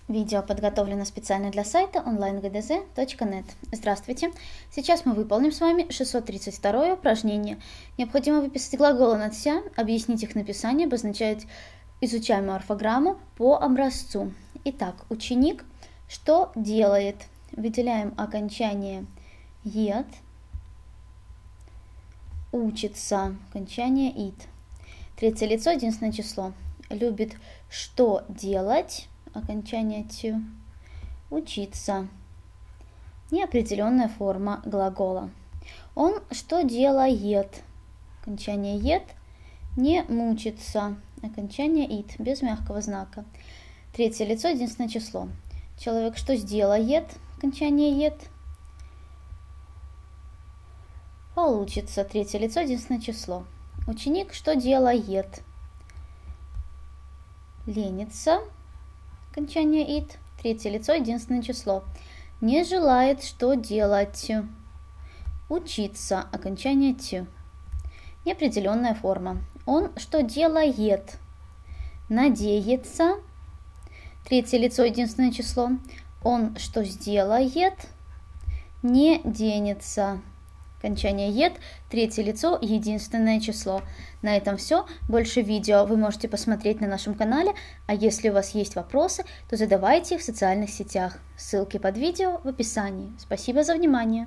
Видео подготовлено специально для сайта onlinegdz.net. Здравствуйте! Сейчас мы выполним с вами 632 упражнение. Необходимо выписать глаголы «надся», объяснить их написание, обозначать изучаемую орфограмму по образцу. Итак, ученик что делает? Выделяем окончание «ет», учится, окончание «ит». Третье лицо, единственное число. Любит что делать? Окончание «тю». Учиться. Неопределенная форма глагола. Он что делает? Окончание «ет». Не мучится. Окончание «ит», без мягкого знака. Третье лицо, единственное число. Человек что сделает? Окончание «ет». Получится. Третье лицо, единственное число. Ученик что делает? Ленится. Окончание «ит». Третье лицо, единственное число. Не желает что делать? Учиться. Окончание «тю». Неопределенная форма. Он что делает? Надеется. Третье лицо, единственное число. Он что сделает? Не денется. Окончание «ет», третье лицо, единственное число. На этом все. Больше видео вы можете посмотреть на нашем канале, а если у вас есть вопросы, то задавайте их в социальных сетях. Ссылки под видео в описании. Спасибо за внимание.